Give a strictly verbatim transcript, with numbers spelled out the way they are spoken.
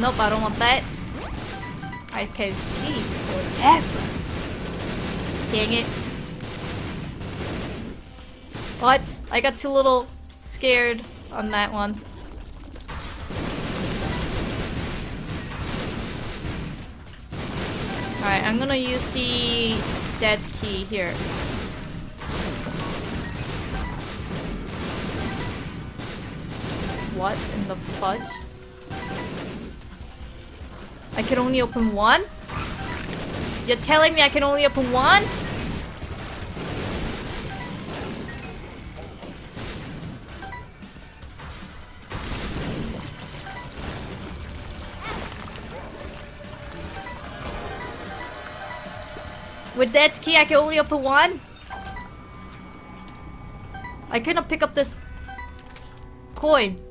Nope, I don't want that. I can see forever. Dang it. What? I got too little scared on that one. Alright, I'm gonna use the dad's key here. What in the fudge? I can only open one? You're telling me I can only open one? With Dad's key, I can only open one? I couldn't pick up this coin.